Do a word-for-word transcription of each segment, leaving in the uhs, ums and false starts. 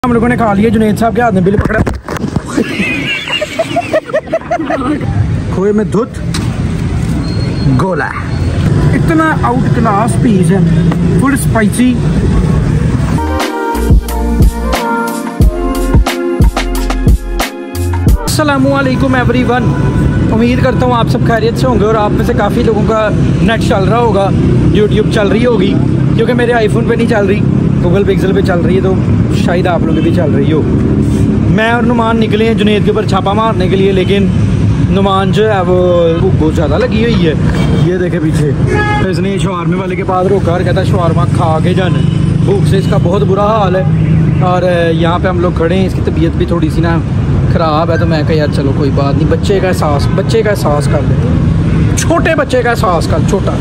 हम लोगों ने खा लिया। जुनेद साहब के हाथ में बिल पकड़ा। खोए में धुत गोला, इतना आउट क्लास पीस है, फुल स्पाइसी। अस्सलामुअलैकुम एवरीवन, उम्मीद करता हूँ आप सब खैरियत से होंगे और आप में से काफ़ी लोगों का नेट चल रहा होगा, यूट्यूब चल रही होगी, क्योंकि मेरे आईफोन पे नहीं चल रही, गूगल पिक्सल पे चल रही है, तो शायद आप लोगों की भी चल रही हो। मैं और नुमान निकले हैं जुनेद के ऊपर छापा मारने के लिए, लेकिन नुमान जो है वो भूख बहुत ज़्यादा लगी हुई है। ये देखे पीछे, तो इसने शवारमे वाले के पास रोका और कहता शवारमा खा के जाना। भूख से इसका बहुत बुरा हाल है और यहाँ पे हम लोग खड़े हैं। इसकी तबीयत भी थोड़ी सी ना ख़राब है, तो मैं कहा यार चलो कोई बात नहीं, बच्चे का एहसास बच्चे का एहसास कर ले, छोटे बच्चे का एहसास कर, छोटा।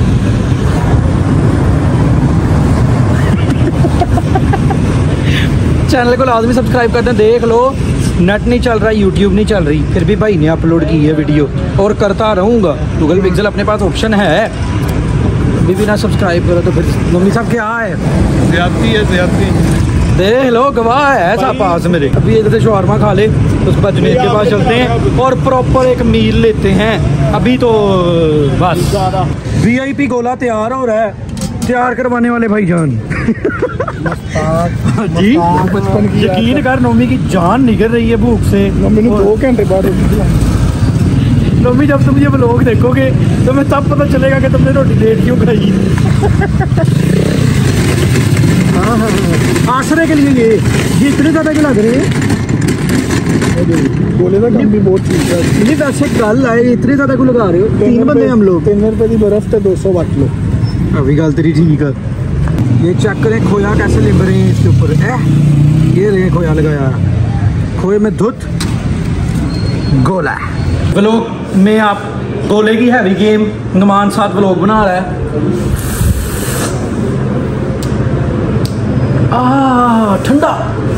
चैनल को लाजमी सब्सक्राइब करते हैं। देख लो, नेट नहीं चल रहा, यूट्यूब नहीं चल रही, फिर भी भाई ने अपलोड की है वीडियो और करता रहूँगा। गूगल पिक्सल अपने पास ऑप्शन है, अभी भी ना सब्सक्राइब करो तो फिर मम्मी साहब क्या है, ज़्यादती है ज़्यादती। देख लो, गवाह है ऐसा पास मेरे। अभी इधर से शवारमा खा ले, उसके बाद जुनेद के पास चलते हैं और प्रॉपर एक मील लेते हैं। अभी तो बस वी आई पी गोला तैयार हो रहा है, तैयार करवाने वाले भाईजान। जी बचपन की यकीन कर, नोमी की जान निकल रही है भूख से। मम्मी ने दो घंटे बाद नोमी, जब तुम ये व्लॉग देखोगे तो मैं तब पता चलेगा कि तुमने रोटी लेट क्यों खाई। हाँ हाँ आसरे के लिए ये ये इतने ज़्यादा क्यों लग रहे हैं? गोले का काम भी बहुत ठीक है। नहीं वैसे कल आए, इतने ज़्यादा क्यों लगा रहे हो? तीन बंदे हम लोग। तीन रुपए की बर्फ तो दो सौ बांट लो। अभी गल तेरी ठीक है। ये चेक करें खोया कैसे लिप रहे हैं इसके ऊपर। ए ये रहे खोया लगाया, खोए में धुत गोला। व्लॉग में आप गोले की हैवी गेम नुमान साथ व्लॉग बना रहा है। आ ठंडा।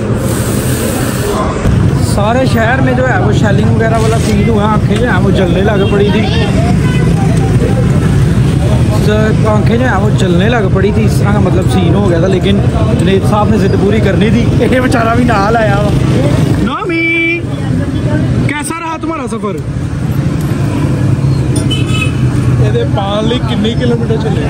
सारे शहर में जो है वो शेलिंग वगैरह वाला सीन हुआ, आंखें जो है वो जलने लग पड़ी थी, आंखें जो है वो जलने लग पड़ी थी, इस तरह का मतलब सीन हो गया था। लेकिन जुनेद साहब ने जिद पूरी करनी थी, ये बेचारा भी नाल आया वा। नामी कैसा रहा तुम्हारा सफर? ये पान ली कितने किलोमीटर चले?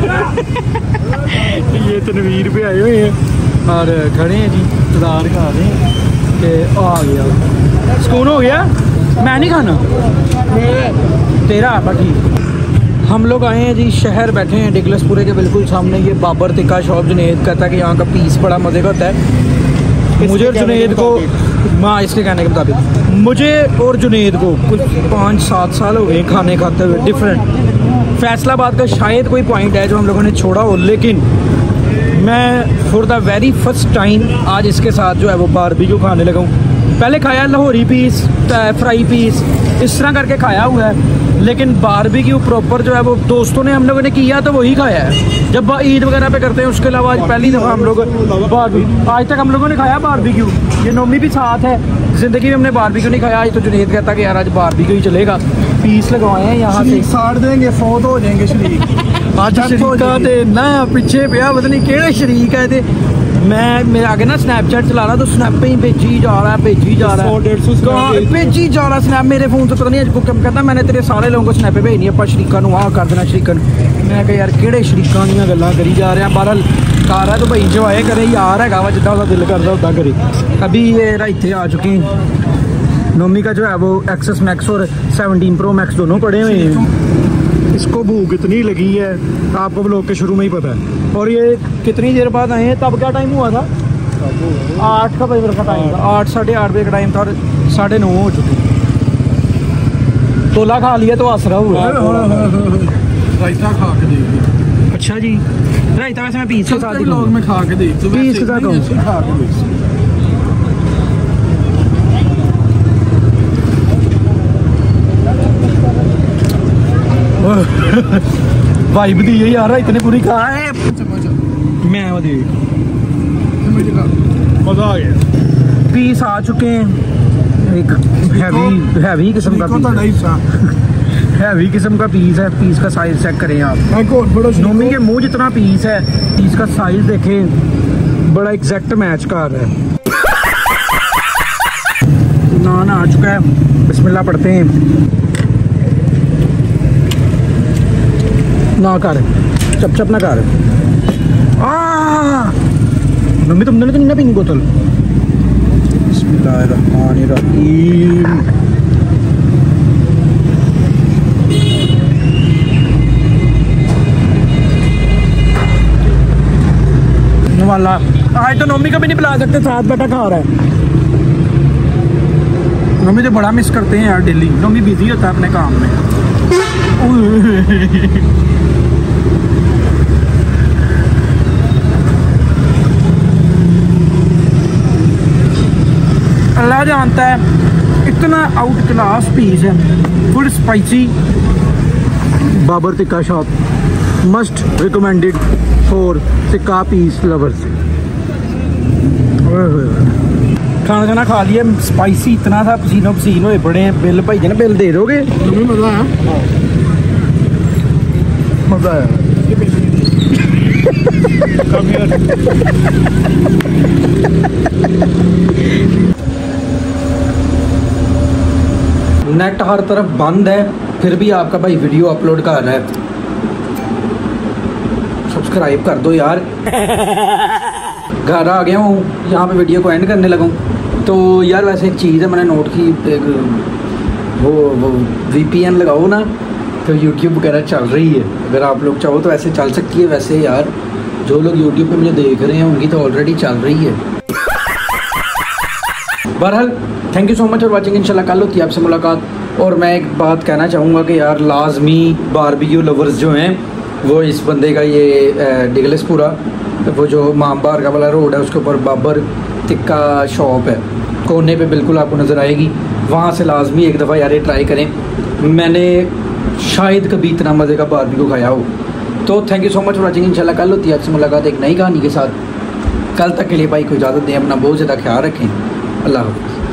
ये तनवीर पे आए हुए हैं और खड़े हैं जी, इंतजार कर रहे हैं कि आ गया। सुकून हो गया? मैं नहीं खाना तेरा आपा। ठीक, हम लोग आए हैं जी, शहर बैठे हैं डिगलसपुरे के बिल्कुल सामने। ये बाबर तिक्का शॉप, जुनेद कहता है कि यहाँ का पीस बड़ा मज़े का होता है। मुझे और जुनेद को, हाँ इसके कहने के मुताबिक मुझे और जुनेद को कुछ पाँच सात साल हो गए खाने खाते हुए डिफरेंट। फैसलाबाद का शायद कोई पॉइंट है जो हम लोगों ने छोड़ा हो, लेकिन मैं for the very first time आज इसके साथ जो है वो बारबेक्यू खाने लगा हूँ। पहले खाया लाहौरी पीस, फ्राई पीस, इस तरह करके खाया हुआ है, लेकिन बारबेक्यू प्रॉपर जो है वो दोस्तों ने हम लोगों ने किया तो वही खाया है जब ईद वगैरह पे करते हैं। उसके अलावा आज पहली दफ़ा हम लोग बारबेक्यू, आज तक हम लोगों ने खाया बारबेक्यू। ये नोमी भी साथ है, ज़िंदगी में हमने बारबेक्यू नहीं खाया। आज तो जुनेद कहता कि यार आज बारबेक्यू ही चलेगा। पीस लगवाए हैं यहाँ से, साड़ देंगे, फौत हो जाएंगे शरीक। आज शरीका ते ना पीछे पिया, पता नहीं केड़े शरीक है ते। मैं मेरे आगे ना स्नैपचैट चला रहा तो स्नैप पे ही भेजी जा रहा है भेजी जा रहा है भेजी जा रहा है स्नैप मेरे फोन से। पता नहीं आज कम कहता मैंने तेरे सारे लोगों को स्नैप पे भेजनी है, शरीका नूं आ कर देना शरीका। मैं कहा यार केड़े शरीका दी गल्लां करी जा रहे हैं। बहरहाल कार है तो भाई इंजॉय करे, यार है वा जिदा दिल करता उदा करे। अभी ये इतने आ चुके हैं। नोमी का जो है वो एक्सेस मैक्स और सेवनटीन प्रो मैक्स दोनों पड़े हुए हैं। इसको भूख इतनी लगी है, आपको व्लॉग के शुरू में ही पता है। और ये कितनी देर बाद आए हैं? तब क्या टाइम हुआ था? आठ का बजे का टाइम था, आठ साढ़े आठ बजे का टाइम था और साढ़े नौ हो चुके। तोला खा लिया तो आसरा हुआ। रायता खा के देख। अच्छा जी, रायता वैसे मैं पीस के साथ व्लॉग में खा के देख, पीस के साथ खा के देख। वाइब दी है यार, इतने पूरी कहा है मैं वो देख मजा आ गया। पीस आ चुके हैं, एक हैवी हैवी किस्म का पीस, हैवी किस्म का पीस है। पीस का साइज चेक करें आप, नोमी के मुंह जितना पीस है, पीस का साइज देखें, बड़ा एग्जैक्ट मैच कर रहा है। बिस्मिल्लाह पढ़ते हैं। ना कर चप चप ना कर। मम्मी तुमने तो नहीं ना पीनी बोतल। बिस्मिल्लाहिर्रहमानिर्रहीम। वाला आज तो नोमी को भी नहीं पिला सकते, साथ बैठा खा रहा है। नोमी तो बड़ा मिस करते हैं यार डेली। नोमी बिजी होता है अपने काम में। अल्लाह जानता है इतना आउट क्लास पीस है, full spicy. Babar tikka shop must recommended for tikka piece lovers. खाना खाना खा लिया, स्पाइसी इतना था, पसीनो पसीन हुए बड़े हैं। बिल भाई ना बिल दे दोगे? तुम्हें मजा आया? मजा आया। नेट हर तरफ बंद है, फिर भी आपका भाई वीडियो अपलोड कर रहा है। सब्सक्राइब कर दो यार। घर आ गया हूँ, यहाँ पे वीडियो को एंड करने लगा हूँ। तो यार वैसे एक चीज़ है मैंने नोट की, एक वो वो वीपीएन लगाओ ना तो यूट्यूब वगैरह चल रही है। अगर आप लोग चाहो तो ऐसे चल सकती है। वैसे यार जो लोग यूट्यूब पे मुझे देख रहे हैं उनकी तो ऑलरेडी चल रही है। बहरहाल thank you so much for watching. इंशाल्लाह कल होती है आपसे मुलाकात। और मैं एक बात कहना चाहूँगा कि यार लाजमी बारबेक्यू लवर्स जो हैं वो इस बंदे का ये डिगलसपुरा, वो जो मामबार का वाला रोड है उसके ऊपर बाबर टिक्का शॉप है, कोने पे बिल्कुल आपको नज़र आएगी। वहाँ से लाजमी एक दफ़ा यार ये ट्राई करें। मैंने शायद कभी इतना मज़े का बारबेक्यू खाया हो। तो thank you so much for watching. इंशाल्लाह कल होती है आपसे मुलाकात एक नई कहानी के साथ। कल तक के लिए भाई को इजाज़त दें, अपना बहुत ज़्यादा ख्याल रखें। अल्लाह हाफ़िज़।